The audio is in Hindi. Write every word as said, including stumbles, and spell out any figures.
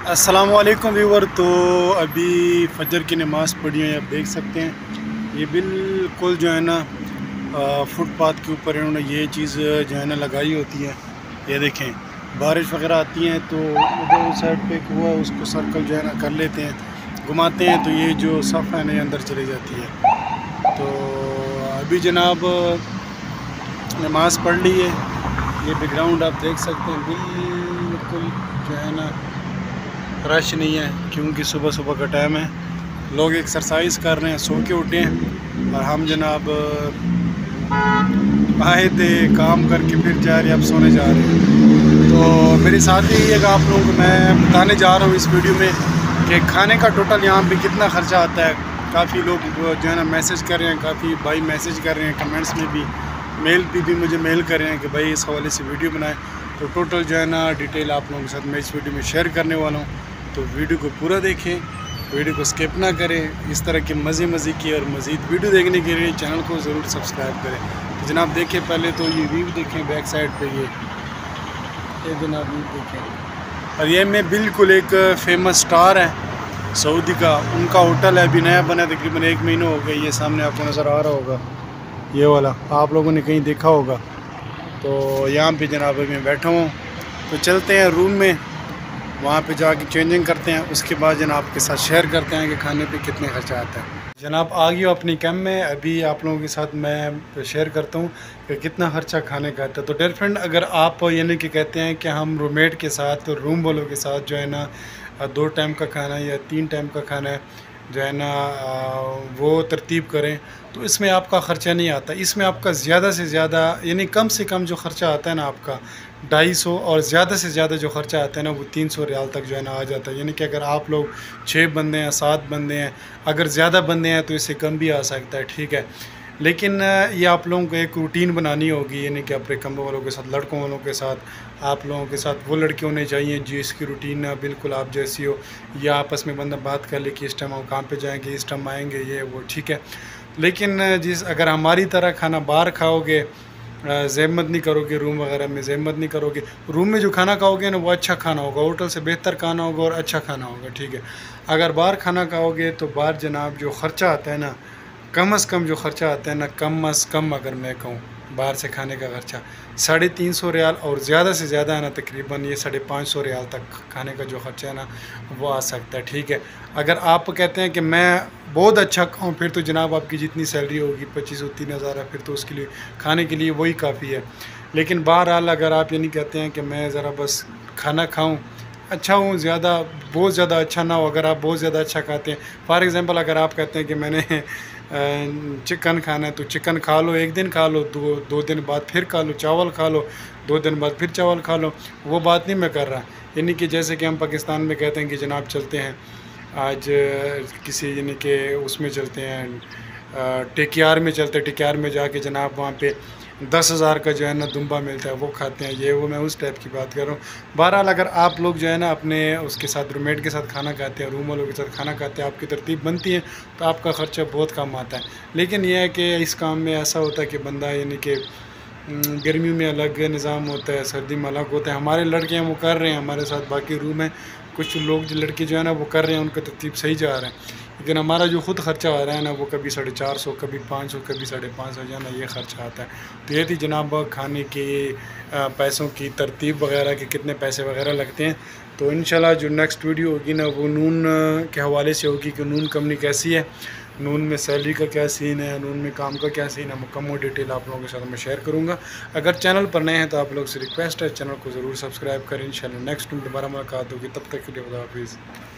अस्सलामुअलैकुम व्यूवर। तो अभी फजर की नमाज़ पढ़ी है, आप देख सकते हैं। ये बिल्कुल जो है ना फुटपाथ के ऊपर इन्होंने ये चीज़ जो है ना लगाई होती है। ये देखें, बारिश वगैरह आती है तो उधर उस साइड पे हुआ उसको सर्कल जो है ना कर लेते हैं, घुमाते हैं, तो ये जो सफ़ है ना अंदर चली जाती है। तो अभी जनाब नमाज़ पढ़ ली है। ये बैकग्राउंड आप देख सकते हैं, बिल्कुल जो है ना रश नहीं है, क्योंकि सुबह सुबह का टाइम है, लोग एक्सरसाइज कर रहे हैं, सो के उठे हैं। और हम जनाब आए थे काम करके, फिर जा रहे अब सोने जा रहे हैं। तो मेरे साथ ही एक आप लोगों को मैं बताने जा रहा हूँ इस वीडियो में कि खाने का टोटल यहाँ पे कितना ख़र्चा आता है। काफ़ी लोग जो है ना मैसेज कर रहे हैं, काफ़ी भाई मैसेज कर रहे हैं, कमेंट्स में भी, मेल पे भी मुझे मेल कर रहे हैं कि भाई इस हवाले से वीडियो बनाएं। तो टोटल जो है ना डिटेल आप लोगों के साथ मैं इस वीडियो में शेयर करने वाला हूँ। तो वीडियो को पूरा देखें, वीडियो को स्किप ना करें। इस तरह के मज़े मज़े की और मज़ीद वीडियो देखने के लिए चैनल को ज़रूर सब्सक्राइब करें। तो जनाब देखें, पहले तो ये व्यू देखें बैक साइड पे, ये ये जनाब व्यू देखें। और ये में बिल्कुल एक फेमस स्टार है सऊदी का, उनका होटल है, अभी नया बना है, तकरीबन एक महीना हो गया। ये सामने आपको नज़र आ रहा होगा, ये वाला आप लोगों ने कहीं देखा होगा। तो यहाँ पे जनाब मैं बैठा हूँ, तो चलते हैं रूम में, वहाँ पे जाके चेंजिंग करते हैं, उसके बाद जनाब आपके साथ शेयर करते हैं कि खाने पे कितने खर्चा आता है। जनाब आ गया अपनी कैम्प में, अभी आप लोगों के साथ मैं शेयर करता हूँ कि कितना खर्चा खाने का आता है। तो डियर फ्रेंड, अगर आप यानी कि कहते हैं कि हम रूममेट के साथ, रूम वालों के साथ जो है ना दो टाइम का खाना या तीन टाइम का खाना है जो है ना वो तरतीब करें, तो इसमें आपका ख़र्चा नहीं आता। इसमें आपका ज़्यादा से ज़्यादा यानी कम से कम जो ख़र्चा आता है ना आपका ढाई सौ, और ज़्यादा से ज़्यादा जो ख़र्चा आता है ना वो तीन सौ रियाल तक जो है ना आ जाता है। यानी कि अगर आप लोग छः बंदे हैं, सात बंदे हैं, अगर ज़्यादा बंदे हैं तो इससे कम भी आ सकता है, ठीक है। लेकिन ये आप लोगों को एक रूटीन बनानी होगी, यानी कि अपने कमरों वालों के साथ, लड़कों वालों के साथ, आप लोगों के साथ वो लड़के होने चाहिए जिसकी रूटीन बिल्कुल आप जैसी हो, या आपस में बंदा बात कर ले कि इस टाइम हम काम पे जाएंगे, इस टाइम आएंगे, ये वो, ठीक है। लेकिन जिस अगर हमारी तरह खाना बाहर खाओगे, ज़हमत नहीं करोगे, रूम वगैरह में ज़हमत नहीं करोगे, रूम में जो खाना खाओगे ना वो अच्छा खाना होगा, होटल से बेहतर खाना होगा और अच्छा खाना होगा, ठीक है। अगर बाहर खाना खाओगे तो बाहर जनाब जो ख़र्चा आता है ना, कम अज़ कम जो ख़र्चा आता है ना, कम अज़ कम अगर मैं कहूँ बाहर से खाने का ख़र्चा साढ़े तीन सौ रियाल, और ज़्यादा से ज़्यादा है ना तकरीबन ये साढ़े पाँच सौ रियाल तक खाने का जो ख़र्चा है ना वो आ सकता है, ठीक है। अगर आप कहते हैं कि मैं बहुत अच्छा खाऊँ, फिर तो जनाब आपकी जितनी सैलरी होगी पच्चीस सौ तीन हज़ार है, फिर तो उसके लिए खाने के लिए वही काफ़ी है। लेकिन बहरहाल अगर आप ये नहीं कहते हैं कि मैं ज़रा बस खाना खाऊँ, अच्छा हूँ, ज़्यादा बहुत ज़्यादा अच्छा ना हो, अगर आप बहुत ज़्यादा अच्छा खाते हैं, फॉर एग्ज़ाम्पल अगर आप कहते हैं कि मैंने चिकन खाना है तो चिकन खा लो, एक दिन खा लो, दो दो दिन बाद फिर खा लो, चावल खा लो, दो दिन बाद फिर चावल खा लो, वो बात नहीं मैं कर रहा। यानी कि जैसे कि हम पाकिस्तान में कहते हैं कि जनाब चलते हैं आज किसी यानी कि उसमें चलते हैं, टिकियार में चलते हैं, टिकियार में जाके जनाब वहाँ पे दस हज़ार का जो है ना दुम्बा मिलता है, वो खाते हैं, ये वो मैं उस टाइप की बात कर रहा हूँ। बहरहाल अगर आप लोग जो है ना अपने उसके साथ रूममेट के साथ खाना खाते हैं, रूम वालों के साथ खाना खाते हैं, आपकी तरतीब बनती है तो आपका ख़र्चा बहुत कम आता है। लेकिन यह है कि इस काम में ऐसा होता है कि बंदा यानी कि गर्मियों में अलग निज़ाम होता है, सर्दी में अलग होता है। हमारे लड़के हैं वो कर रहे हैं, हमारे साथ बाकी रूम है, कुछ लोग जो लड़के जो है ना वो कर रहे हैं, उनका तरतीब सही जा रहा है। लेकिन हमारा जो खुद ख़र्चा आ रहा है ना वो कभी साढ़े चार सौ, कभी पाँच सौ, कभी साढ़े पाँच सौ जो है ना ये ख़र्चा आता है। तो ये थी जनाब खाने के पैसों की तरतीब वगैरह के कितने पैसे वगैरह लगते हैं। तो इंशाल्लाह जो नेक्स्ट वीडियो होगी ना वो नून के हवाले से होगी कि नून कंपनी कैसी है, नून में सैलरी का क्या सीन है, नून में काम का क्या सीन है, मुकम्मल डिटेल आप लोगों के साथ मैं शेयर करूँगा। अगर चैनल पर नए हैं तो आप लोग से रिक्वेस्ट है चैनल को ज़रूर सब्सक्राइब करें। इंशाल्लाह नेक्स्ट में दोबारा मुलाकात होगी, तब तक के लिए खुदा हाफिज़।